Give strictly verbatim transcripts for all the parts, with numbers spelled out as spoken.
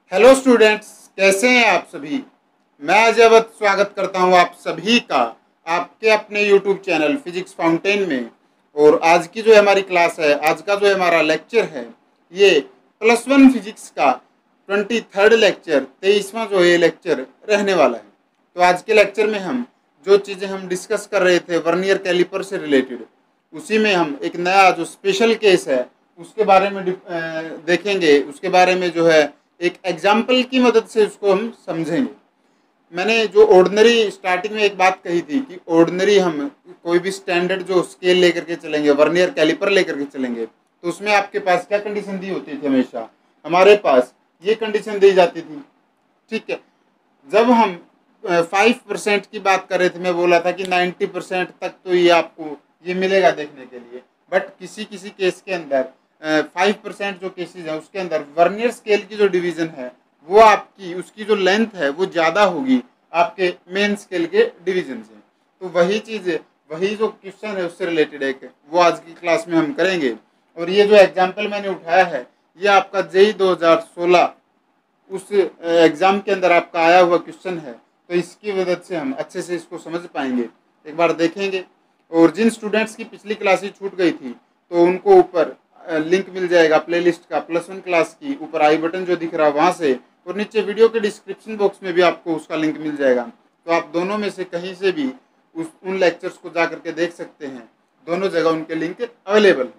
Hello students, कैसे हैं आप सभी। मैं अजय अवध स्वागत करता हूं आप सभी का आपके अपने यूट्यूब चैनल फिजिक्स फाउंटेन में। और आज की जो है हमारी क्लास है, आज का जो है हमारा लेक्चर है, ये प्लस वन फिजिक्स का ट्वेंटी थर्ड लेक्चर, तेईसवां जो ये लेक्चर रहने वाला है। तो आज के लेक्चर में हम जो चीज़ें हम डिस्कस कर रहे थे वर्नियर कैलिपर से रिलेटेड, उसी में हम एक नया जो स्पेशल केस है उसके बारे में देखेंगे। उसके बारे में जो है एक एग्जाम्पल की मदद से उसको हम समझेंगे। मैंने जो ऑर्डिनरी स्टार्टिंग में एक बात कही थी कि ऑर्डिनरी हम कोई भी स्टैंडर्ड जो स्केल लेकर के चलेंगे, वर्नियर कैलिपर लेकर के चलेंगे, तो उसमें आपके पास क्या कंडीशन दी होती थी, हमेशा हमारे पास ये कंडीशन दी जाती थी। ठीक है, जब हम फाइव परसेंट की बात कर रहे थे, मैं बोला था कि नाइन्टी परसेंट तक तो ये आपको ये मिलेगा देखने के लिए, बट किसी किसी केस के अंदर फाइव परसेंट जो केसेस है उसके अंदर वर्नियर स्केल की जो डिवीजन है वो आपकी उसकी जो लेंथ है वो ज़्यादा होगी आपके मेन स्केल के डिवीजन से। तो वही चीज़, वही जो क्वेश्चन है उससे रिलेटेड एक वो आज की क्लास में हम करेंगे। और ये जो एग्जाम्पल मैंने उठाया है ये आपका जेई दो हज़ार सोलह उस एग्ज़ाम के अंदर आपका आया हुआ क्वेश्चन है, तो इसकी वजह से हम अच्छे से इसको समझ पाएंगे। एक बार देखेंगे। और जिन स्टूडेंट्स की पिछली क्लासेस छूट गई थी तो उनको ऊपर लिंक मिल जाएगा प्लेलिस्ट का, प्लस वन क्लास की, ऊपर आई बटन जो दिख रहा है वहाँ से, और नीचे वीडियो के डिस्क्रिप्शन बॉक्स में भी आपको उसका लिंक मिल जाएगा। तो आप दोनों में से कहीं से भी उस उन लेक्चर्स को जा करके देख सकते हैं, दोनों जगह उनके लिंक अवेलेबल हैं।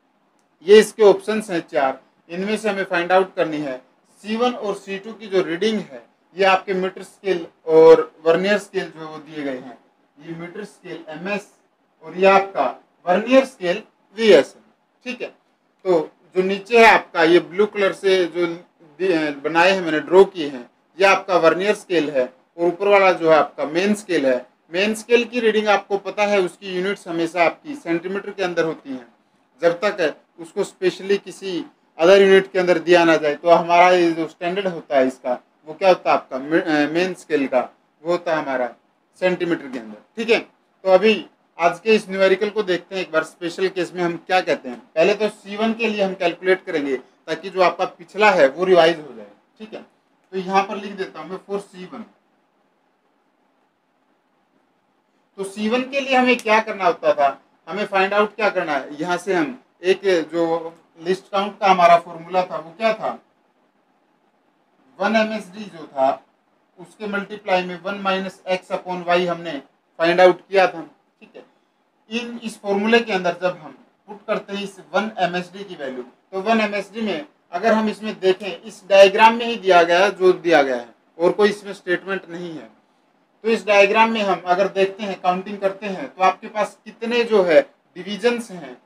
ये इसके ऑप्शंस हैं चार, इनमें से हमें फाइंड आउट करनी है सी वन और सी टू की जो रीडिंग है ये आपके मीटर स्केल और वर्नियर स्केल जो है वो दिए गए हैं। ये मीटर स्केल एम एस और ये आपका वर्नियर स्केल वी एस है। ठीक है, तो जो नीचे है आपका ये ब्लू कलर से जो बनाए हैं मैंने, ड्रॉ किए हैं, ये आपका वर्नियर स्केल है। और ऊपर वाला जो है आपका मेन स्केल है। मेन स्केल की रीडिंग आपको पता है उसकी यूनिट्स हमेशा आपकी सेंटीमीटर के अंदर होती हैं, जब तक उसको स्पेशली किसी अदर यूनिट के अंदर दिया ना जाए। तो हमारा ये जो स्टैंडर्ड होता है इसका वो क्या होता है आपका मेन स्केल का, वो होता है हमारा सेंटीमीटर के अंदर। ठीक है, तो अभी आज के इस न्यूमेरिकल को देखते हैं एक बार। स्पेशल केस में हम क्या कहते हैं, पहले तो सी वन के लिए हम कैलकुलेट करेंगे ताकि जो आपका पिछला है वो रिवाइज हो जाए। ठीक है, तो यहाँ पर लिख देता हूँ मैं फॉर सी वन। तो सी वन के लिए हमें क्या करना होता था, हमें फाइंड आउट क्या करना है, यहाँ से हम एक जो लिस्ट काउंट का हमारा फॉर्मूला था वो क्या था, वन एम एस डी जो था उसके मल्टीप्लाई में one minus X upon Y हमने फाइंड आउट किया था। ठीक है, इन इस फॉर्मूले के अंदर जब हम पुट करते हैं इस वन एम एस डी की वैल्यू, तो वन एम एस डी में अगर हम इसमें देखें, इस डायग्राम में ही दिया गया है जो दिया गया है और कोई इसमें स्टेटमेंट नहीं है। तो इस डायग्राम में हम अगर देखते हैं, काउंटिंग करते हैं, तो आपके पास कितने जो है डिविजन्स हैं,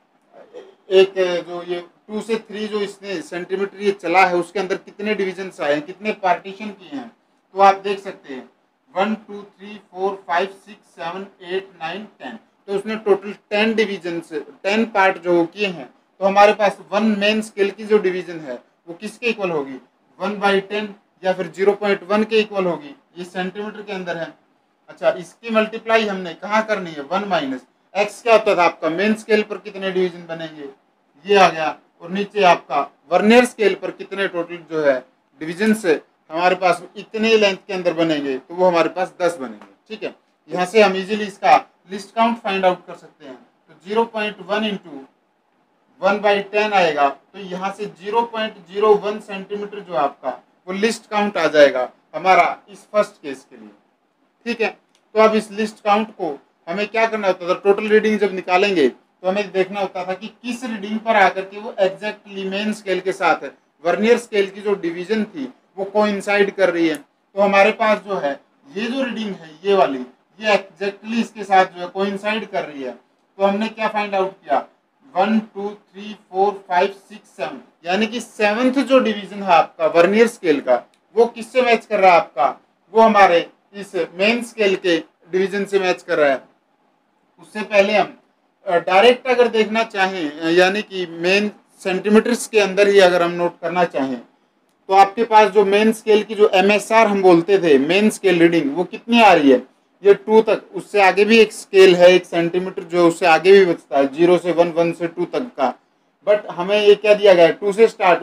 एक जो ये टू से थ्री जो इसने सेंटीमीटर ये चला है उसके अंदर कितने डिविजन्स आए हैं, कितने पार्टीशन किए हैं, तो आप देख सकते हैं one two three four five six seven eight nine ten. तो उसने total ten division ten part जो किए हैं। तो हमारे पास वन मेन स्केल की जो डिवीजन है वो किसके इक्वल होगी, वन बाई टेन या फिर जीरो पॉइंट वन के इक्वल होगी। ये सेंटीमीटर के अंदर है। अच्छा, इसकी मल्टीप्लाई हमने कहाँ करनी है, वन माइनस एक्स क्या होता था आपका मेन स्केल पर कितने डिवीजन बनेंगे, ये आ गया। और नीचे आपका वर्नियर स्केल पर कितने टोटल जो है डिवीजन से हमारे पास इतने लेंथ के अंदर बनेंगे, तो वो हमारे पास दस बनेंगे। ठीक है, यहाँ से हम इजीली इसका लिस्ट काउंट फाइंड आउट कर सकते हैं। तो zero point one into one by ten आएगा, तो यहाँ से zero point zero one centimetre जो आपका वो लिस्ट काउंट आ जाएगा हमारा इस फर्स्ट केस के लिए। ठीक है, तो अब इस लिस्ट काउंट को हमें क्या करना होता था, टोटल रीडिंग जब निकालेंगे तो हमें देखना होता था कि किस रीडिंग पर आकर के वो एग्जैक्टली मेन स्केल के साथ वर्नियर स्केल की जो डिवीजन थी वो कोइंसाइड कर रही है। तो हमारे पास जो है ये जो रीडिंग है ये वाली, ये एग्जैक्टली इसके साथ जो है कोइंसाइड कर रही है। तो हमने क्या फाइंड आउट किया, one two three four five six seven, यानी कि सेवंथ जो डिवीजन है आपका वर्नियर स्केल का वो किससे मैच कर रहा है आपका, वो हमारे इस मेन स्केल के डिवीजन से मैच कर रहा है। उससे पहले हम डायरेक्ट अगर देखना चाहें, यानी कि मेन सेंटीमीटर्स के अंदर ही अगर हम नोट करना चाहें, तो आपके पास जो मेन स्केल की जो एम एस आर हम बोलते थे मेन स्केल रीडिंग, वो कितनी आ रही है, ये टू तक। उससे आगे भी एक स्केल है, एक सेंटीमीटर जो उससे आगे भी बचता है, जीरो से वन, वन से टू तक का। बट हमें ये क्या दिया गया है, टू से स्टार्ट हुआ है,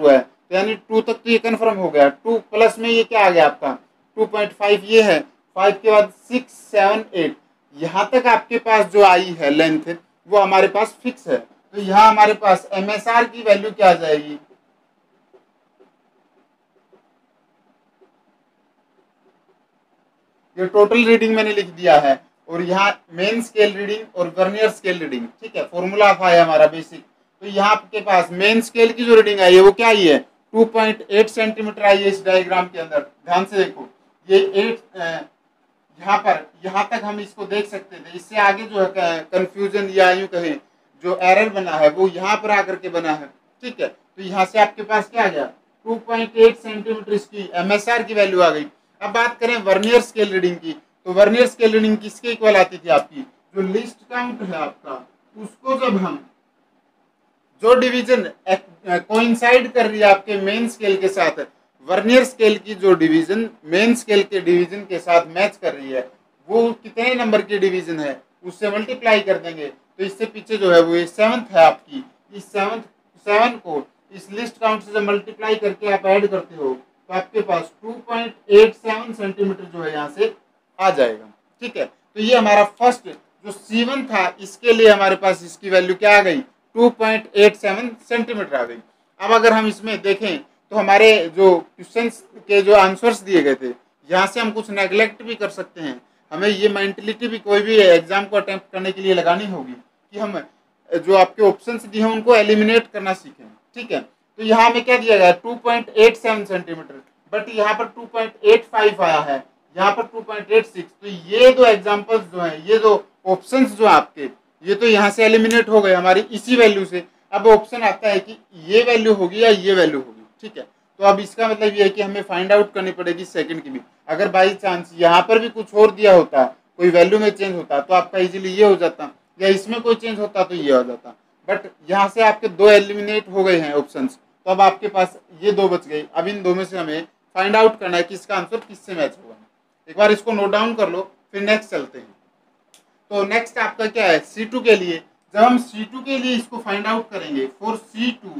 तो यानी टू तक तो ये कन्फर्म हो गया। टू प्लस में ये क्या आ गया आपका टू पॉइंट फाइव ये है, फाइव के बाद सिक्स सेवन एट, यहाँ तक आपके पास जो आई है लेंथ वो हमारे पास फिक्स है। तो यहाँ हमारे पास एम एस आर की वैल्यू क्या आ जाएगी, ये टोटल रीडिंग मैंने लिख दिया है, और यहाँ मेन स्केल रीडिंग और वर्नियर स्केल रीडिंग, ठीक है, फॉर्मूला था है हमारा बेसिक। तो यहाँ आपके पास मेन स्केल की जो रीडिंग आई है वो क्या आई है, टू पॉइंट एट सेंटीमीटर आई है इस डायग्राम के अंदर। ध्यान से देखो, ये एट यहाँ पर यहाँ तक हम इसको देख सकते थे, इससे आगे जो है कंफ्यूजन या यूं कहें जो एरर बना है वो यहाँ पर आकर के बना है, ठीक है। तो यहाँ से आपके पास क्या आ गया, टू पॉइंट एट सेंटीमीटर इसकी एम एस आर की वैल्यू आ गई। अब बात करें वर्नियर स्केल रीडिंग की, तो वर्नियर स्केल रीडिंग किसके इक्वल आती थी आपकी, जो लिस्ट काउंट है आपका, उसको जब हम जो डिवीजन कोइंसाइड कर रही है आपके मेन स्केल के साथ, वर्नियर स्केल की जो डिवीजन मेन स्केल के डिवीजन के साथ मैच कर रही है, वो कितने नंबर की डिवीजन है उससे मल्टीप्लाई कर देंगे। तो इससे पीछे जो है वो ये सेवंथ है आपकी, इस सेवंथ सेवन को इस लिस्ट काउंट से जब मल्टीप्लाई करके आप ऐड करते हो तो आपके पास two point eight seven centimetre जो है यहाँ से आ जाएगा, ठीक है। तो ये हमारा फर्स्ट जो सी वन था इसके लिए हमारे पास इसकी वैल्यू क्या आ गई, two point eight seven centimetre आ गई। अब अगर हम इसमें देखें तो हमारे जो क्वेश्चंस के जो आंसर्स दिए गए थे, यहाँ से हम कुछ नेग्लेक्ट भी कर सकते हैं। हमें ये मेंटलिटी भी कोई भी एग्जाम को अटेम्प्ट करने के लिए लगानी होगी कि हम जो आपके ऑप्शंस दिए हैं उनको एलिमिनेट करना सीखें, ठीक है। तो यहाँ हमें क्या दिया गया, two point eight seven centimetre, but यहाँ पर टू पॉइंट एट फाइव आया है, यहाँ पर टू पॉइंट एट सिक्स। तो ये दो एग्जांपल्स जो हैं, ये दो ऑप्शंस जो आपके, ये तो यहाँ से एलिमिनेट हो गए हमारी इसी वैल्यू से। अब ऑप्शन आता है कि ये वैल्यू होगी या ये वैल्यू होगी, ठीक है। तो अब इसका मतलब ये है कि हमें फाइंड आउट करनी पड़ेगी सेकंड की भी। अगर बाई चांस यहाँ पर भी कुछ और दिया होता, कोई वैल्यू में चेंज होता तो आपका इजीली ये हो जाता, या इसमें कोई चेंज होता तो ये हो जाता, बट यहाँ से आपके दो एलिमिनेट हो गए हैं ऑप्शंस, तो अब आपके पास ये दो बच गई। अब इन दो में से हमें फाइंड आउट करना है कि इसका आंसर किससे मैच होगा। एक बार इसको नोट डाउन कर लो, फिर नेक्स्ट चलते हैं। तो नेक्स्ट आपका क्या है, सी टू के लिए। जब हम सी टू के लिए इसको फाइंड आउट करेंगे, फॉर सी टू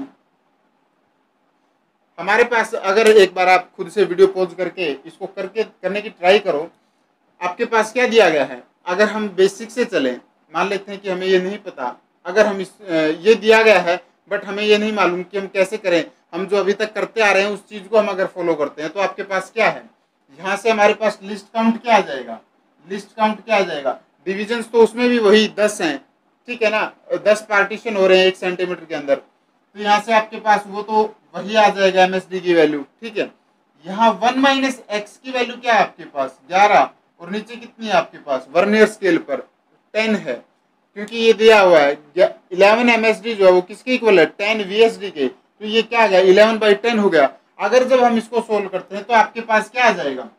हमारे पास, अगर एक बार आप खुद से वीडियो पॉज करके इसको करके करने की ट्राई करो, आपके पास क्या दिया गया है। अगर हम बेसिक से चलें, मान लेते हैं कि हमें ये नहीं पता, अगर हम इस ये दिया गया है बट हमें ये नहीं मालूम कि हम कैसे करें, हम जो अभी तक करते आ रहे हैं उस चीज़ को हम अगर फॉलो करते हैं, तो आपके पास क्या है, यहाँ से हमारे पास लिस्ट काउंट क्या आ जाएगा, लिस्ट काउंट क्या आ जाएगा, डिविजन्स तो उसमें भी वही दस हैं, ठीक है ना, दस पार्टीशन हो रहे हैं एक सेंटीमीटर के अंदर। तो यहाँ से आपके पास वो तो वही आ जाएगा एम एस डी की वैल्यू, ठीक है। यहाँ वन माइनस एक्स की वैल्यू क्या है आपके पास, ग्यारह, और नीचे कितनी है आपके पास वर्नियर स्केल पर टेन है, क्योंकि ये दिया हुआ है इलेवन एम एस डी जो है वो किसके इक्वल है, टेन वी एस डी के। तो ये क्या आ गया, इलेवन बाई टेन हो गया। अगर जब हम इसको सोल्व करते हैं तो आपके पास क्या आ जाएगा,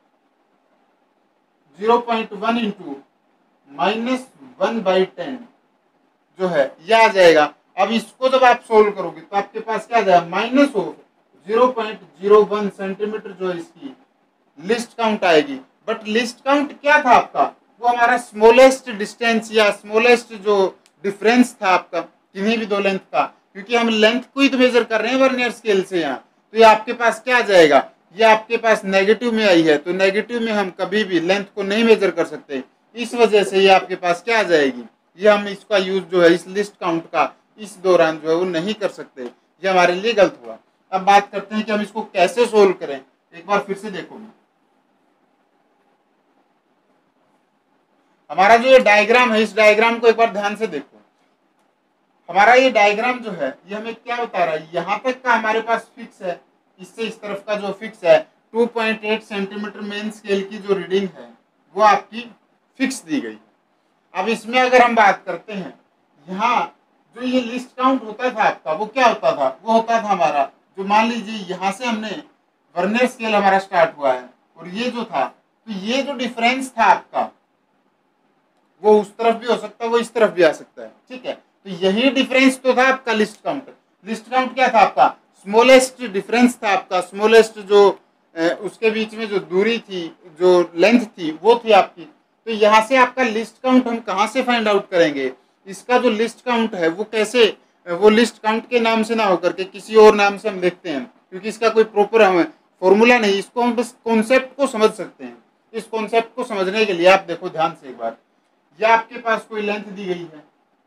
zero point one into minus one by ten जो है यह आ जाएगा। अब इसको जब आप सोल्व करोगे तो आपके पास क्या आ जाएगा, minus of zero point zero one centimetre जो है इसकी लिस्ट काउंट आएगी। बट लिस्ट काउंट क्या था आपका, वो हमारा स्मॉलेस्ट डिस्टेंस या स्मॉलेस्ट जो डिफरेंस था आपका किन्हीं भी दो लेंथ का, क्योंकि हम लेंथ को ही तो मेजर कर रहे हैं वर्नियर स्केल से यहाँ। तो ये आपके पास क्या आ जाएगा, ये आपके पास नेगेटिव में आई है, तो नेगेटिव में हम कभी भी लेंथ को नहीं मेजर कर सकते, इस वजह से ये आपके पास क्या आ जाएगी, ये हम इसका यूज जो है इस लिस्ट काउंट का इस दौरान जो है वो नहीं कर सकते, ये हमारे लिए गलत हुआ। अब बात करते हैं कि हम इसको कैसे सोल्व करें। एक बार फिर से देखो, हमारा जो ये डायग्राम है, इस डायग्राम को एक बार ध्यान से देखो। हमारा ये डायग्राम जो है ये हमें क्या बता रहा है, यहाँ तक का हमारे पास फिक्स है, इससे इस तरफ का जो फिक्स है two point eight centimetre main scale की जो रीडिंग है वो आपकी फिक्स दी गई। अब इसमें अगर हम बात करते हैं, यहाँ जो ये लिस्ट काउंट होता था आपका वो क्या होता था, वो होता था हमारा जो मान लीजिए यहाँ से हमने वर्नियर स्केल हमारा स्टार्ट हुआ है और ये जो था, तो ये जो डिफरेंस था आपका वो उस तरफ भी हो सकता है, वो इस तरफ भी आ सकता है, ठीक है। तो यही डिफरेंस तो था आपका लिस्ट काउंट। लिस्ट काउंट क्या था आपका, स्मॉलेस्ट डिफरेंस था आपका, स्मॉलेस्ट जो ए, उसके बीच में जो दूरी थी, जो लेंथ थी वो थी आपकी। तो यहाँ से आपका लिस्ट काउंट हम कहाँ से फाइंड आउट करेंगे, इसका जो लिस्ट काउंट है वो कैसे, वो लिस्ट काउंट के नाम से ना होकर के किसी और नाम से हम देखते हैं। क्योंकि इसका कोई प्रॉपर हमें फॉर्मूला नहीं, इसको हम बस कॉन्सेप्ट को समझ सकते हैं। इस कॉन्सेप्ट को समझने के लिए आप देखो ध्यान से एक बार, यह आपके पास कोई लेंथ दी गई है,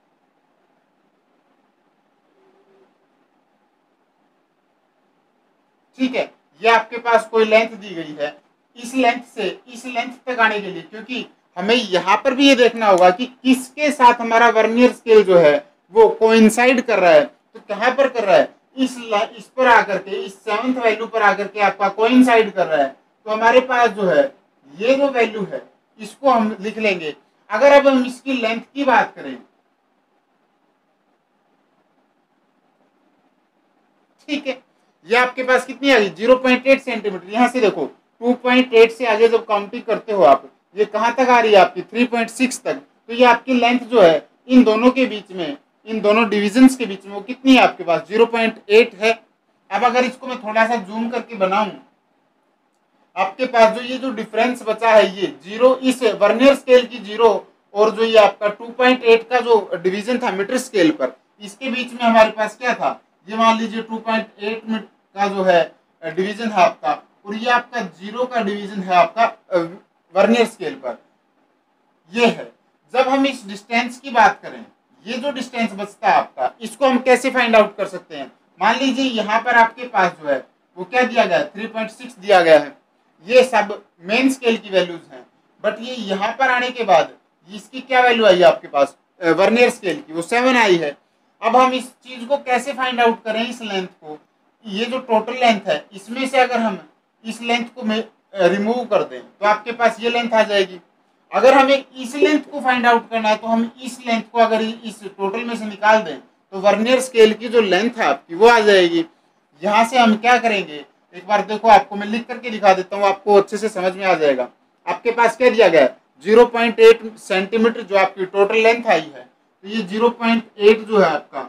ठीक है, ये आपके पास कोई लेंथ दी गई है। इस लेंथ से इस लेंथ तक आने के लिए, क्योंकि हमें यहाँ पर भी ये देखना होगा कि किसके साथ हमारा वर्नियर स्केल जो है वो कोइंसाइड कर रहा है, तो कहाँ पर कर रहा है, इस इस पर आकर के, इस सेवंथ वैल्यू पर आकर के आपका कोइंसाइड कर रहा है। तो हमारे पास जो है ये जो वैल्यू है इसको हम लिख लेंगे। अगर अब हम इसकी लेंथ की बात करें, ठीक है, ये आपके पास कितनी आ गई, जीरो पॉइंट एट सेंटीमीटर। यहां से देखो टू पॉइंट एट से आगे जब काउंटिंग करते हो आप, ये कहां तक आ रही है आपकी थ्री पॉइंट सिक्स तक। तो ये आपकी लेंथ जो है इन दोनों के बीच में, इन दोनों डिविजन्स के बीच में वो कितनी है आपके पास, जीरो पॉइंट एट है। अब अगर इसको मैं थोड़ा सा जूम करके बनाऊं, आपके पास जो ये जो डिफरेंस बचा है, ये जीरो, इस वर्नियर स्केल की जीरो और जो ये आपका टू पॉइंट एट का जो डिवीजन था मीटर स्केल पर, इसके बीच में हमारे पास क्या था, ये मान लीजिए टू पॉइंट एट का जो है डिवीजन है आपका, और ये आपका जीरो का डिवीजन है आपका वर्नियर स्केल पर, ये है। जब हम इस डिस्टेंस की बात करें, ये जो डिस्टेंस बचता है आपका, इसको हम कैसे फाइंड आउट कर सकते हैं। मान लीजिए यहाँ पर आपके पास जो है वो क्या दिया गया है, थ्री पॉइंट सिक्स दिया गया है, ये सब मेन स्केल की वैल्यूज हैं। बट ये यहाँ पर आने के बाद इसकी क्या वैल्यू आई है आपके पास वर्नियर स्केल की, वो सेवन आई है। अब हम इस चीज को कैसे फाइंड आउट करें, इस लेंथ को, ये जो टोटल लेंथ है इसमें से अगर हम इस लेंथ को रिमूव कर दें तो आपके पास ये लेंथ आ जाएगी। अगर हमें इस लेंथ को फाइंड आउट करना है तो हम इस लेंथ को अगर इस टोटल में से निकाल दें तो वर्नियर स्केल की जो लेंथ है आपकी वो आ जाएगी। यहाँ से हम क्या करेंगे, एक बार देखो, आपको मैं लिख करके दिखा देता हूँ, आपको अच्छे से समझ में आ जाएगा। आपके पास क्या दिया गया है, जीरो पॉइंट एट सेंटीमीटर जो आपकी टोटल लेंथ आई है, तो ये जीरो पॉइंट एट जो है आपका,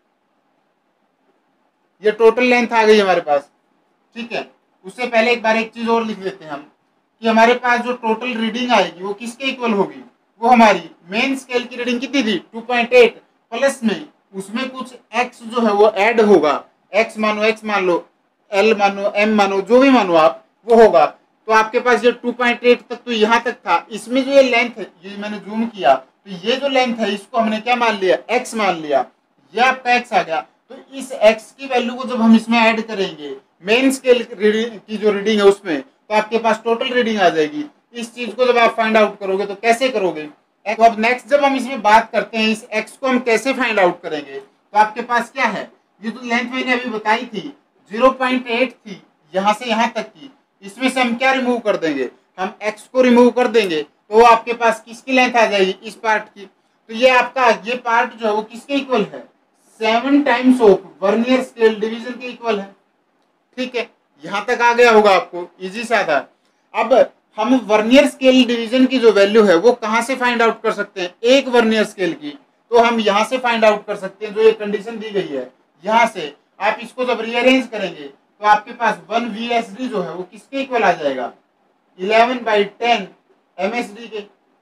ये टोटल लेंथ आ गई हमारे पास, ठीक है। उससे पहले एक बार एक चीज और लिख देते हैं हम, कि हमारे पास जो टोटल रीडिंग आएगी वो किसके इक्वल होगी, वो हमारी मेन स्केल की रीडिंग कितनी थी, टू पॉइंट एट, प्लस में उसमें कुछ x जो है वो ऐड होगा, x मानो x मान लो, l मानो m मानो, जो भी मानो आप, वो होगा। तो आपके पास ये टू पॉइंट एट तक तो यहाँ तक था। इसमें जो ये लेंथ है, ये मैंने जूम किया, तो ये जो लेंथ है इसको हमने क्या मान लिया, x मान लिया, ये आपका x आ गया। तो इस x की वैल्यू को जब हम इसमें ऐड करेंगे मेन स्केल की जो रीडिंग है उसमें, तो आपके पास टोटल रीडिंग आ जाएगी। इस चीज को जब आप फाइंड आउट करोगे तो कैसे करोगे, तो अब नेक्स्ट जब हम इसमें बात करते हैं इस x को हम कैसे फाइंड आउट करेंगे, तो आपके पास क्या है, ये जो लेंथ मैंने अभी बताई थी जीरो पॉइंट एट थी, यहाँ से यहाँ तक की, इसमें से हम क्या रिमूव कर देंगे, हम x को रिमूव कर देंगे, तो आपके पास किसकी लेंथ आ जाएगी, इस पार्ट की। तो ये आपका ये पार्ट जो है वो किसके इक्वल है, seven times of vernier scale division के इक्वल है, ठीक है। यहाँ तक आ गया होगा आपको, इजी सा था। अब हम वर्नियर स्केल डिवीजन की जो वैल्यू है वो कहाँ से फाइंड आउट कर सकते हैं, एक वर्नियर स्केल की, तो हम यहाँ से फाइंड आउट कर सकते हैं। जो ये कंडीशन दी गई है, यहाँ से आप इसको जब रीअरेंज करेंगे तो आपके पास वन वी एस डी जो है वो किसके इक्वल आ जाएगा, eleven by ten M S D के,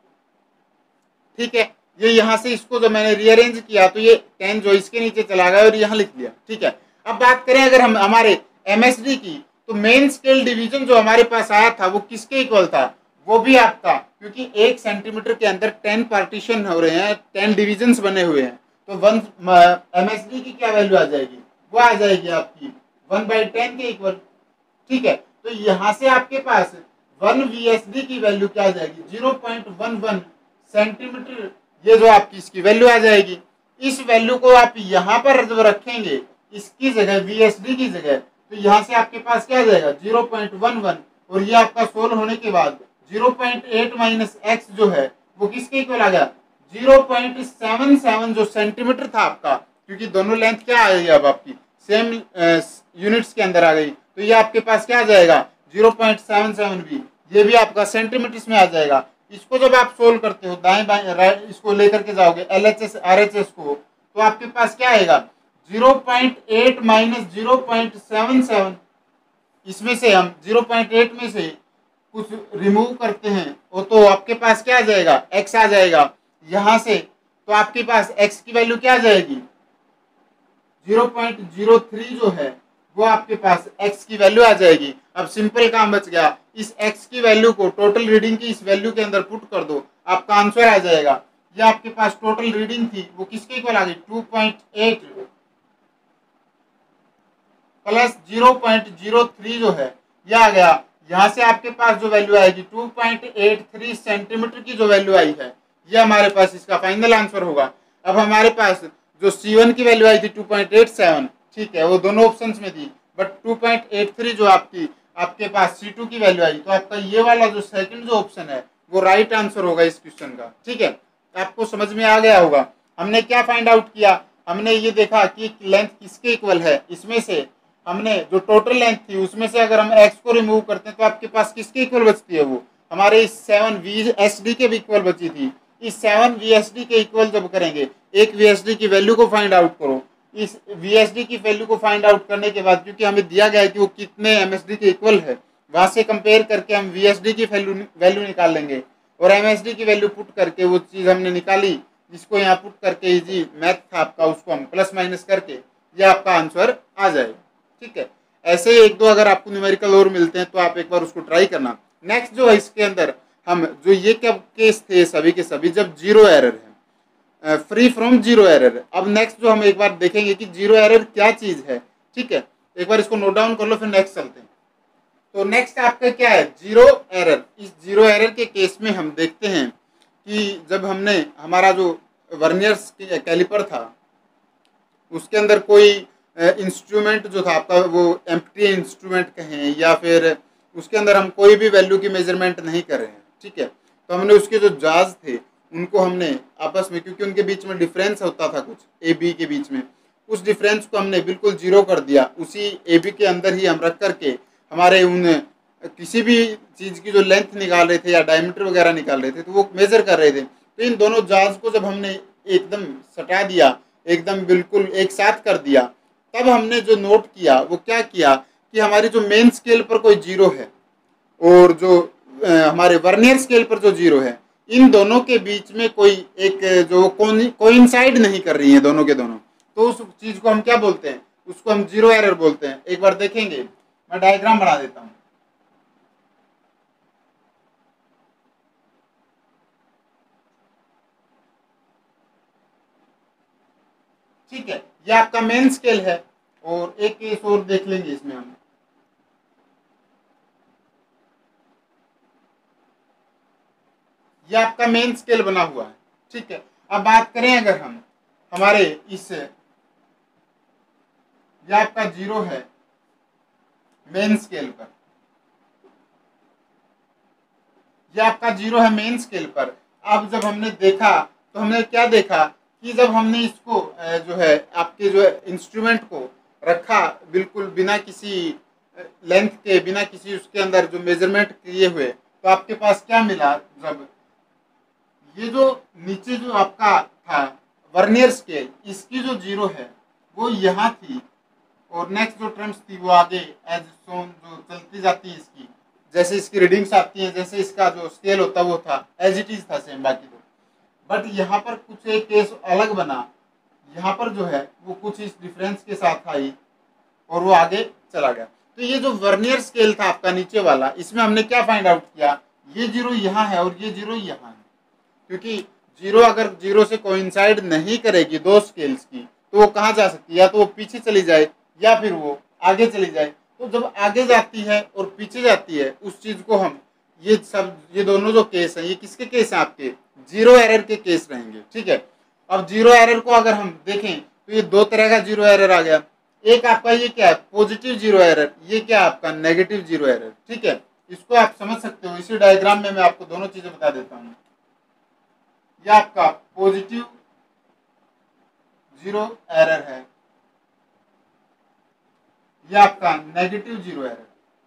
ठीक है। ये यहाँ से इसको जब मैंने रीअरेंज किया तो ये टेन जो इसके नीचे चला गया और यहाँ लिख दिया, ठीक है। अब बात करें अगर हम हमारे एम एस डी की, तो मेन स्केल डिवीजन जो हमारे पास आया था वो किसके इक्वल था, वो भी आपका, क्योंकि एक सेंटीमीटर के अंदर टेन पार्टीशन हो रहे हैं, टेन डिविजन्स बने हुए हैं, तो वन एमएसडी की क्या वैल्यू आ जाएगी, वो आ जाएगी आपकी वन बाई टेन के इक्वल, ठीक है। तो यहाँ से आपके पास वन वीएसडी की वैल्यू क्या आ जाएगी, zero point one one centimetre, ये जो आपकी इसकी वैल्यू आ जाएगी। इस वैल्यू को आप यहाँ पर जब रखेंगे इसकी जगह, वीएसडी की जगह, तो यहाँ से आपके पास क्या आ जाएगा जीरो पॉइंट वन वन, और ये आपका सोल्व होने के बाद zero point eight minus X जो है वो किसके इक्वल आ गया, जीरो पॉइंट सेवन सेवन जो सेंटीमीटर था आपका, क्योंकि दोनों लेंथ क्या आ गई अब आपकी सेम यूनिट्स के अंदर आ गई, तो ये आपके पास क्या आ जाएगा जीरो पॉइंट सेवन सेवन भी, ये भी आपका सेंटीमीटर में आ जाएगा। इसको जब आप सोल्व करते हो दाएं बाएं राइट, इसको लेकर के जाओगे L H S R H S को, तो आपके पास क्या आएगा zero point eight minus zero point seven seven, इसमें से हम जीरो पॉइंट एट में से कुछ रिमूव करते हैं वो, तो आपके पास क्या आ जाएगा x आ जाएगा यहाँ से, तो आपके पास x की वैल्यू क्या आ जाएगी जीरो पॉइंट जीरो थ्री जो है वो आपके पास x की वैल्यू आ जाएगी। अब सिंपल काम बच गया, इस x की वैल्यू को टोटल रीडिंग की इस वैल्यू के अंदर पुट कर दो, आपका आंसर आ जाएगा। ये आपके पास टोटल रीडिंग थी वो किसके इक्वल आ गई, two point eight plus zero point zero three जो है ये आ गया। यहाँ से आपके पास जो वैल्यू आएगी two point eight three centimetre की जो वैल्यू आई है, ये हमारे पास इसका फाइनल आंसर होगा। अब हमारे पास जो सी वन की वैल्यू आई थी टू पॉइंट एट सेवन, ठीक है, वो दोनों ऑप्शंस में थी, but two point eight three जो आपकी आपके पास सी टू की वैल्यू आई, तो आपका ये वाला जो सेकंड जो ऑप्शन है वो राइट आंसर होगा इस क्वेश्चन का। ठीक है, आपको समझ में आ गया होगा। हमने क्या फाइंड आउट किया, हमने ये देखा कि लेंथ किसके इक्वल है, इसमें से हमने जो टोटल लेंथ थी उसमें से अगर हम x को रिमूव करते हैं तो आपके पास किसके इक्वल बचती है, वो हमारे इस सेवन वी एस डी के भी इक्वल बची थी। इस सेवन वी एस डी के इक्वल जब करेंगे, एक वी एस डी की वैल्यू को फाइंड आउट करो। इस वी एस डी की वैल्यू को फाइंड आउट करने के बाद, क्योंकि हमें दिया गया है कि वो कितने एम एस डी के इक्वल है, वहां से कंपेयर करके हम वी एस डी की वैल्यू वैल्यू निकाल लेंगे और एम एस डी की वैल्यू पुट करके वो चीज हमने निकाली, जिसको यहाँ पुट करके इजी मैथ था आपका, उसको हम प्लस माइनस करके ये आपका आंसर आ जाएगा। ठीक है, ऐसे एक दो अगर आपको न्यूमेरिकल और मिलते हैं तो आप एक बार उसको ट्राई करना। नेक्स्ट जो है इसके अंदर हम जो ये क्या केस थे सभी के सभी जब जीरो एरर है, फ्री फ्रॉम जीरो एरर। अब नेक्स्ट जो हम एक बार देखेंगे कि जीरो एरर क्या चीज है। ठीक है, एक बार इसको नोट डाउन कर लो, फिर नेक्स्ट चलते हैं। तो नेक्स्ट आपका क्या है, जीरो एरर। इस जीरो एरर के केस में हम देखते हैं कि जब हमने हमारा जो वर्नियर्स कैलिपर था उसके अंदर कोई इंस्ट्रूमेंट जो था आपका वो एम्प्टी इंस्ट्रूमेंट कहें या फिर उसके अंदर हम कोई भी वैल्यू की मेजरमेंट नहीं कर रहे हैं। ठीक है, तो हमने उसके जो जाज थे उनको हमने आपस में, क्योंकि उनके बीच में डिफरेंस होता था कुछ ए बी के बीच में, उस डिफरेंस को हमने बिल्कुल जीरो कर दिया। उसी ए बी के अंदर ही हम रख करके हमारे उन किसी भी चीज़ की जो लेंथ निकाल रहे थे या डायमीटर वगैरह निकाल रहे थे तो वो मेजर कर रहे थे। तो इन दोनों जाज को जब हमने एकदम सटा दिया, एकदम बिल्कुल एक साथ कर दिया, तब हमने जो नोट किया वो क्या किया कि हमारी जो मेन स्केल पर कोई जीरो है और जो आ, हमारे वर्नियर स्केल पर जो जीरो है, इन दोनों के बीच में कोई एक जो कोइंसाइड नहीं कर रही है दोनों के दोनों, तो उस चीज को हम क्या बोलते हैं, उसको हम जीरो एरर बोलते हैं। एक बार देखेंगे, मैं डायग्राम बना देता हूं। ठीक है, ये आपका मेन स्केल है और एक केस और देख लेंगे इसमें हम। ये आपका मेन स्केल बना हुआ है। ठीक है, अब बात करें अगर हम हमारे इस, ये आपका जीरो है मेन स्केल पर, ये आपका जीरो है मेन स्केल पर। अब जब हमने देखा तो हमने क्या देखा कि जब हमने इसको जो है आपके जो इंस्ट्रूमेंट को रखा बिल्कुल बिना किसी लेंथ के, बिना किसी उसके अंदर जो मेजरमेंट किए हुए, तो आपके पास क्या मिला, जब ये जो नीचे जो आपका था वर्नियर स्केल, इसकी जो जीरो है वो यहाँ थी और नेक्स्ट जो टर्म्स थी वो आगे एज सोन जो चलती जाती है इसकी, जैसे इसकी रीडिंग्स आती हैं, जैसे इसका जो स्केल होता वो था एज इट इज था सेम बाकी तो। बट यहाँ पर कुछ एक केस अलग बना, यहाँ पर जो है वो कुछ इस डिफरेंस के साथ आई और वो आगे चला गया। तो ये जो वर्नियर स्केल था आपका नीचे वाला, इसमें हमने क्या फाइंड आउट किया, ये जीरो यहाँ है और ये जीरो यहाँ है, क्योंकि जीरो अगर जीरो से कोइंसाइड नहीं करेगी दो स्केल्स की तो वो कहाँ जा सकती है, या तो वो पीछे चली जाए या फिर वो आगे चली जाए। तो जब आगे जाती है और पीछे जाती है उस चीज को हम, ये सब ये दोनों जो केस हैं ये किसके केस हैं, आपके जीरो एरर के केस रहेंगे। ठीक है, अब जीरो एरर को अगर हम देखें तो ये दो तरह का जीरो एरर आ गया। एक आपका ये क्या है, पॉजिटिव जीरो एरर, ये क्या आपका नेगेटिव जीरो एरर। ठीक है, इसको आप समझ सकते हो, इसी डायग्राम में मैं आपको दोनों चीजें बता देता हूँ। ये आपका पॉजिटिव जीरो एरर है, ये आपका नेगेटिव जीरो एरर।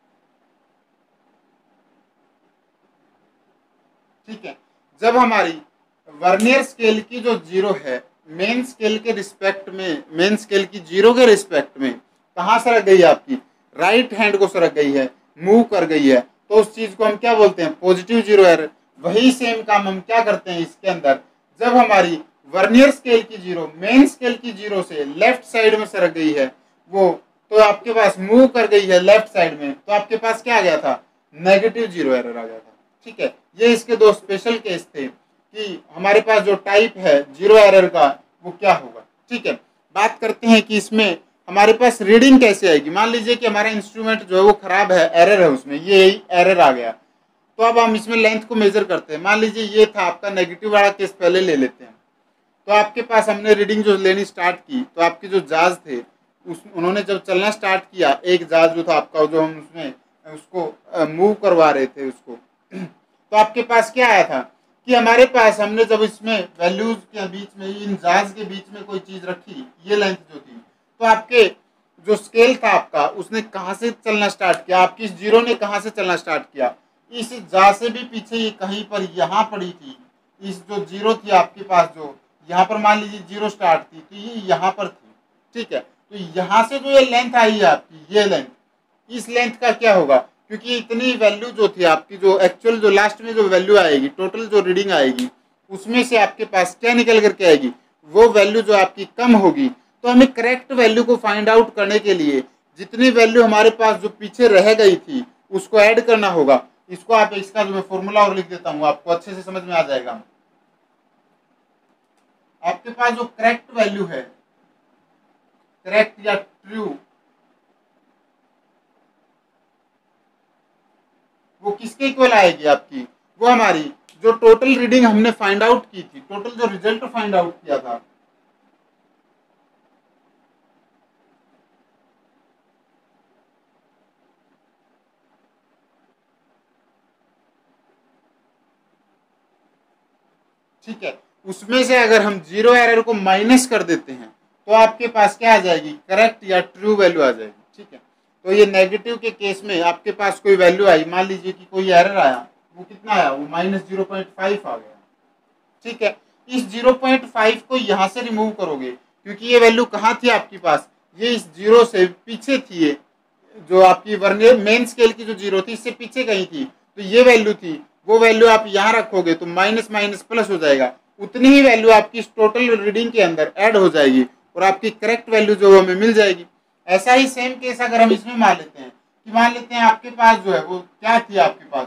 ठीक है, जब हमारी वर्नियर स्केल की जो जीरो है मेन स्केल के रिस्पेक्ट में, मेन स्केल की जीरो के रिस्पेक्ट में कहाँ सरक गई है, आपकी राइट हैंड को सरक गई है, मूव कर गई है, तो उस चीज को हम क्या बोलते हैं, पॉजिटिव जीरो एरर। वही सेम काम हम क्या करते हैं इसके अंदर, जब हमारी वर्नियर स्केल की जीरो मेन स्केल की जीरो से लेफ्ट साइड में सरक गई है वो, तो आपके पास मूव कर गई है लेफ्ट साइड में, तो आपके पास क्या आ गया था, नेगेटिव जीरो एरर आ गया था। ठीक है, ये इसके दो स्पेशल केस थे कि हमारे पास जो टाइप है जीरो एरर का वो क्या होगा। ठीक है, बात करते हैं कि इसमें हमारे पास रीडिंग कैसे आएगी। मान लीजिए कि हमारा इंस्ट्रूमेंट जो है वो खराब है, एरर है उसमें, ये एरर आ गया, तो अब हम इसमें लेंथ को मेजर करते हैं। मान लीजिए ये था आपका नेगेटिव वाला केस, पहले ले लेते हैं। तो आपके पास हमने रीडिंग जो लेनी स्टार्ट की, तो आपके जो जाज थे उस उन्होंने जब चलना स्टार्ट किया, एक जाज जो था आपका, जो हम उसमें उसको मूव करवा रहे थे उसको, तो आपके पास क्या आया था कि हमारे पास हमने जब इसमें वैल्यूज के बीच में, इन जाज के बीच में कोई चीज रखी, ये लेंथ जो थी, तो आपके जो स्केल था आपका, उसने कहाँ से चलना स्टार्ट किया, आपकी इस जीरो ने कहाँ से चलना स्टार्ट किया, इस जा से भी पीछे ये कहीं पर यहाँ पड़ी थी। इस जो जीरो थी आपके पास, जो यहाँ पर मान लीजिए जीरो स्टार्ट थी, तो ये यहाँ पर थी। ठीक है, तो यहाँ से जो ये लेंथ आई है आपकी, ये लेंथ, इस लेंथ का क्या होगा, क्योंकि इतनी वैल्यू जो थी आपकी, जो एक्चुअल जो लास्ट में जो वैल्यू आएगी, टोटल जो रीडिंग आएगी, उसमें से आपके पास क्या निकल करके आएगी, वो वैल्यू जो आपकी कम होगी। तो हमें करेक्ट वैल्यू को फाइंड आउट करने के लिए जितनी वैल्यू हमारे पास जो पीछे रह गई थी उसको ऐड करना होगा। इसको आप, इसका जो मैं फॉर्मूला और लिख देता हूँ, आपको अच्छे से समझ में आ जाएगा। आपके पास जो करेक्ट वैल्यू है, करेक्ट या ट्रू, वो किसके इक्वल आएगी आपकी, वो हमारी जो टोटल रीडिंग हमने फाइंड आउट की थी, टोटल जो रिजल्ट फाइंड आउट किया था, ठीक है, उसमें से अगर हम जीरो एरर को माइनस कर देते हैं तो आपके पास क्या आ जाएगी, करेक्ट या ट्रू वैल्यू आ जाएगी। ठीक है, तो ये नेगेटिव के केस में आपके पास कोई वैल्यू आई, मान लीजिए कि कोई एरर आया, वो कितना आया, वो माइनस जीरो पॉइंट फाइव आ गया। ठीक है, इस जीरो पॉइंट फाइव को यहाँ से रिमूव करोगे, क्योंकि ये वैल्यू कहाँ थी आपके पास, ये इस जीरो से पीछे थी, ये जो आपकी वर्नियर मेन स्केल की जो जीरो थी, इससे पीछे कहीं थी, तो ये वैल्यू थी, वो वैल्यू आप यहाँ रखोगे तो माइनस माइनस प्लस हो जाएगा, उतनी ही वैल्यू आपकी इस टोटल रीडिंग के अंदर ऐड हो जाएगी और आपकी करेक्ट वैल्यू जो हमें मिल जाएगी। ऐसा ही सेम केस अगर हम इसमें मान लेते हैं कि मान लेते हैं आपके पास जो है वो क्या थी, आपके पास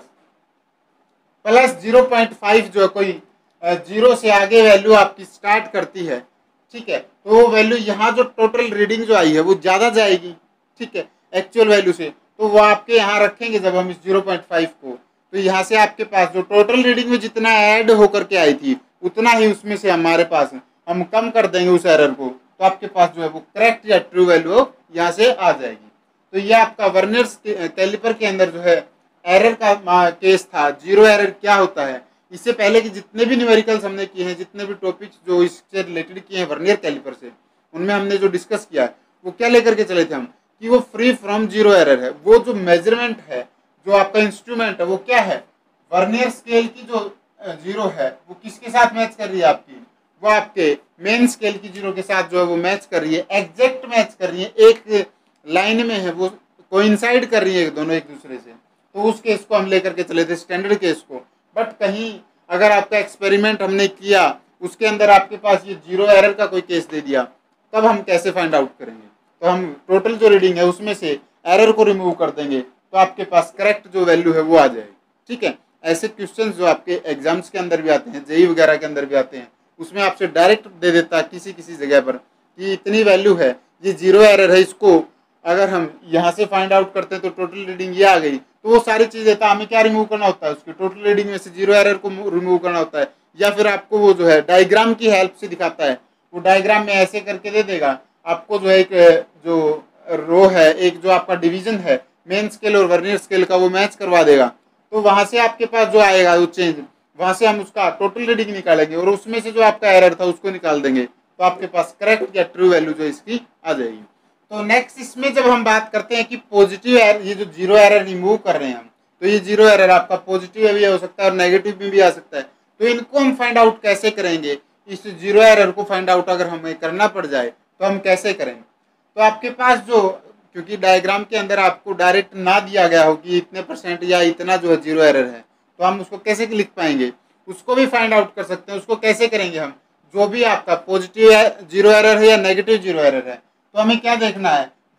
प्लस जीरो पॉइंट फाइव जो है कोई जीरो से आगे वैल्यू आपकी स्टार्ट करती है। ठीक है, तो वो वैल्यू यहाँ जो टोटल रीडिंग जो आई है वो ज़्यादा जाएगी। ठीक है, एक्चुअल वैल्यू से, तो वो आपके यहाँ रखेंगे जब हम इस जीरो पॉइंट फाइव को, तो यहाँ से आपके पास जो टोटल रीडिंग में जितना ऐड होकर के आई थी उतना ही उसमें से हमारे पास हम कम कर देंगे उस एरर को, तो आपके पास जो है वो करेक्ट या ट्रू वैल्यू यहाँ से आ जाएगी। तो ये आपका वर्नियर कैलिपर के अंदर जो है एरर का केस था, जीरो एरर क्या होता है। इससे पहले कि जितने भी न्यूमेरिकल्स हमने किए हैं, जितने भी टॉपिक्स जो इससे रिलेटेड किए हैं वर्नियर कैलिपर से, उनमें हमने जो डिस्कस किया है वो क्या लेकर के चले थे हम, कि वो फ्री फ्रॉम जीरो एरर है। वो जो मेजरमेंट है, जो आपका इंस्ट्रूमेंट है, वो क्या है, वर्नियर स्केल की जो जीरो है वो किसके साथ मैच कर रही है आपकी, वो आपके मेन स्केल की जीरो के साथ जो है वो मैच कर रही है, एग्जैक्ट मैच कर रही है, एक लाइन में है, वो कोइंसाइड कर रही है दोनों एक दूसरे से। तो उस केस को हम लेकर के चले थे, स्टैंडर्ड केस को। बट कहीं अगर आपका एक्सपेरिमेंट हमने किया, उसके अंदर आपके पास ये जीरो एरर का कोई केस दे दिया, तब हम कैसे फाइंड आउट करेंगे। तो हम टोटल जो रीडिंग है उसमें से एरर को रिमूव कर देंगे, तो आपके पास करेक्ट जो वैल्यू है वो आ जाएगी। ठीक है, ऐसे क्वेश्चन जो आपके एग्जाम्स के अंदर भी आते हैं, जेई वगैरह के अंदर भी आते हैं, उसमें आपसे डायरेक्ट दे देता है किसी किसी जगह पर कि इतनी वैल्यू है, ये जीरो एरर है, इसको अगर हम यहाँ से फाइंड आउट करते हैं तो टोटल रीडिंग ये आ गई। तो वो सारी चीज़ देता है, हमें क्या रिमूव करना होता है, उसकी टोटल रीडिंग में से जीरो एरर को रिमूव करना होता है, या फिर आपको वो जो है डायग्राम की हेल्प से दिखाता है। वो डायग्राम में ऐसे करके दे देगा आपको, जो एक जो रो है, एक जो आपका डिवीजन है मेन स्केल और वर्नियर स्केल का, वो मैच करवा देगा। तो वहाँ से आपके पास जो आएगा वो चेंज, वहाँ से हम उसका टोटल रीडिंग निकालेंगे और उसमें से जो आपका एरर था उसको निकाल देंगे, तो आपके पास करेक्ट या ट्रू वैल्यू जो इसकी आ जाएगी। तो नेक्स्ट इसमें जब हम बात करते हैं कि पॉजिटिव एरर, ये जो जीरो एरर रिमूव कर रहे हैं हम, तो ये जीरो एरर आपका पॉजिटिव भी हो सकता है और नेगेटिव में भी आ सकता है। तो इनको हम फाइंड आउट कैसे करेंगे, इस जीरो एरर को फाइंड आउट अगर हमें करना पड़ जाए तो हम कैसे करेंगे। तो आपके पास जो, क्योंकि डायग्राम के अंदर आपको डायरेक्ट ना दिया गया हो कि इतने परसेंट या इतना जो है जीरो एरर है, तो हम उसको कैसे लिख पाएंगे, उसको भी फाइंड आउट कर सकते हैं। उसको कैसे करेंगे हम, जो भी आपका पॉजिटिव जीरो एरर है या नेगेटिव जीरो एरर है, तो हमें क्या देखना है,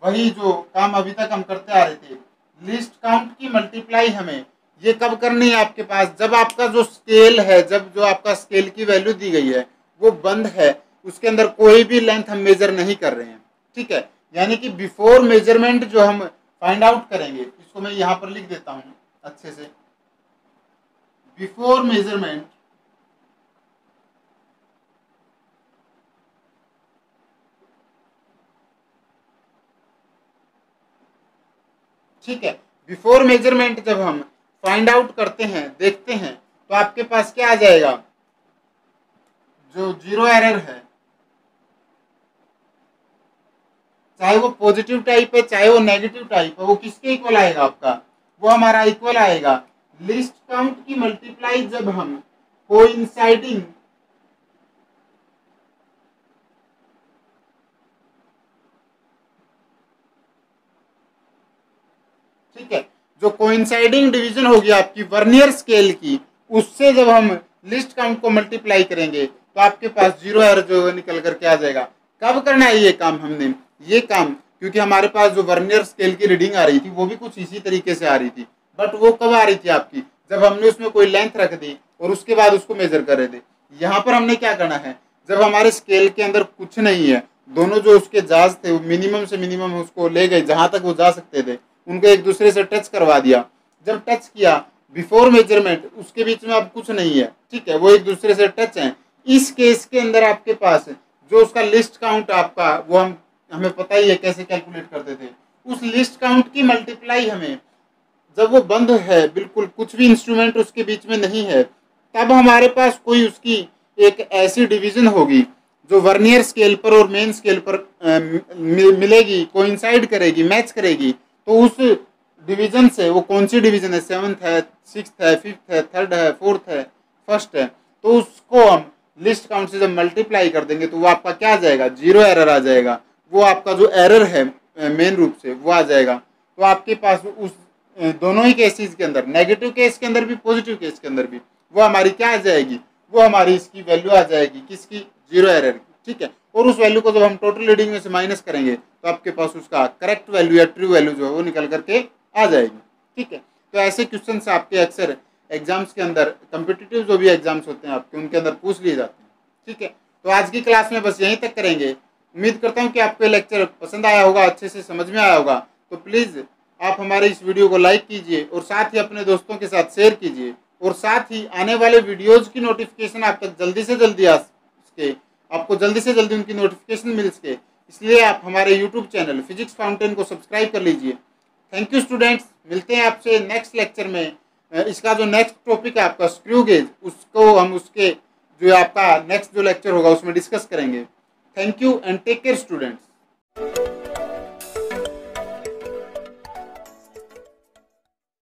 वही जो काम अभी तक हम करते आ रहे थे, लिस्ट काउंट की मल्टीप्लाई हमें ये कब करनी है आपके पास, जब आपका जो स्केल है, जब जो आपका स्केल की वैल्यू दी गई है वो बंद है, उसके अंदर कोई भी लेंथ हम मेजर नहीं कर रहे हैं, ठीक है। यानी कि बिफोर मेजरमेंट जो हम फाइंड आउट करेंगे, इसको मैं यहां पर लिख देता हूं अच्छे से, बिफोर मेजरमेंट ठीक है। बिफोर मेजरमेंट जब हम फाइंड आउट करते हैं, देखते हैं, तो आपके पास क्या आ जाएगा, जो जीरो एरर है, चाहे वो पॉजिटिव टाइप है चाहे वो नेगेटिव टाइप है, वो किसके इक्वल आएगा आपका, वो हमारा इक्वल आएगा लिस्ट काउंट की मल्टीप्लाई जब हम कोइंसाइडिंग ठीक है, जो कोइंसाइडिंग डिवीजन होगी आपकी वर्नियर स्केल की, उससे जब हम लिस्ट काउंट को मल्टीप्लाई करेंगे तो आपके पास जीरो एरर जो निकल करके आ जाएगा। कब करना है ये काम हमने, ये काम क्योंकि हमारे पास जो वर्नियर स्केल की रीडिंग आ रही थी वो भी कुछ इसी तरीके से आ रही थी, बट वो कब आ रही थी आपकी, जब हमने उसमें कोई लेंथ रख दी और उसके बाद उसको मेजर कर रहे थे। यहाँ पर हमने क्या करना है, जब हमारे स्केल के अंदर कुछ नहीं है, दोनों जो उसके जाज थे वो मिनिमम से मिनिमम उसको ले गए जहां तक वो जा सकते थे, उनको एक दूसरे से टच करवा दिया। जब टच किया बिफोर मेजरमेंट, उसके बीच में अब कुछ नहीं है, ठीक है, वो एक दूसरे से टच है। इस केस के अंदर आपके पास जो उसका लिस्ट काउंट आपका, वो हम हमें पता ही है कैसे कैलकुलेट करते थे, उस लिस्ट काउंट की मल्टीप्लाई हमें जब वो बंद है, बिल्कुल कुछ भी इंस्ट्रूमेंट उसके बीच में नहीं है, तब हमारे पास कोई उसकी एक ऐसी डिवीजन होगी जो वर्नियर स्केल पर और मेन स्केल पर आ, मिलेगी, कोइंसाइड करेगी, मैच करेगी। तो उस डिवीजन से, वो कौन सी डिवीजन है, सेवंथ है, सिक्स्थ है, फिफ्थ है, थर्ड है, फोर्थ है, फर्स्ट है, तो उसको हम लिस्ट काउंट से जब मल्टीप्लाई कर देंगे तो वो आपका क्या आ जाएगा, जीरो एरर आ जाएगा। वो आपका जो एरर है मेन रूप से वो आ जाएगा। तो आपके पास उस दोनों ही केसेस के अंदर, नेगेटिव केस के अंदर भी पॉजिटिव केस के अंदर भी, वो हमारी क्या आ जाएगी, वो हमारी इसकी वैल्यू आ जाएगी, किसकी, जीरो एरर की, ठीक है। और उस वैल्यू को जब हम टोटल रीडिंग में से माइनस करेंगे तो आपके पास उसका करेक्ट वैल्यू या ट्रू वैल्यू जो है वो निकल करके आ जाएगी, ठीक है। तो ऐसे क्वेश्चन आपके अक्सर एग्जाम्स के अंदर, कम्पिटिटिव जो भी एग्जाम्स होते हैं आपके, उनके अंदर पूछ लिए जाते हैं, ठीक है। तो आज की क्लास में बस यहीं तक करेंगे। उम्मीद करता हूँ कि आपको लेक्चर पसंद आया होगा, अच्छे से समझ में आया होगा। तो प्लीज़ आप हमारे इस वीडियो को लाइक कीजिए और साथ ही अपने दोस्तों के साथ शेयर कीजिए, और साथ ही आने वाले वीडियोज़ की नोटिफिकेशन आप तक जल्दी से जल्दी आ सके, आपको जल्दी से जल्दी उनकी नोटिफिकेशन मिल सके, इसलिए आप हमारे यूट्यूब चैनल फिजिक्स फाउंटेन को सब्सक्राइब कर लीजिए। थैंक यू स्टूडेंट्स, मिलते हैं आपसे नेक्स्ट लेक्चर में। इसका जो नेक्स्ट टॉपिक है आपका स्क्रू गेज, उसको हम उसके जो आपका नेक्स्ट जो लेक्चर होगा उसमें डिस्कस करेंगे। Thank you and take care students.